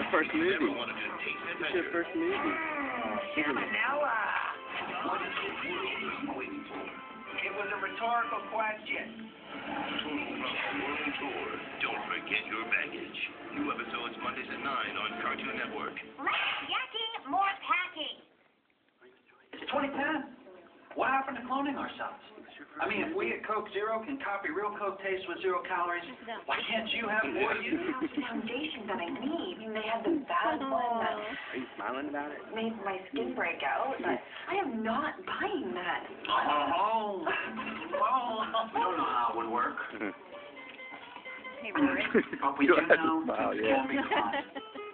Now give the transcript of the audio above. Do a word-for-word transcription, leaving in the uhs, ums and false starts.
first movie. It's your first movie. Salmonella. It was a rhetorical question. Total Drama World Tour. Don't forget your baggage. New episodes Mondays at nine on Cartoon Network. Less yakking, more packing. It's twenty ten. What happened to cloning ourselves? I mean, if we at Coke Zero can copy real Coke taste with zero calories, why can't you have more you? Have the foundation that I need. They had the bad one that Are you smiling about it? made my skin break out, but I am not buying that. Oh, oh, oh. We don't know how it would work. Hey, Rory. But we You do don't have to know smile, it yeah. can be fun.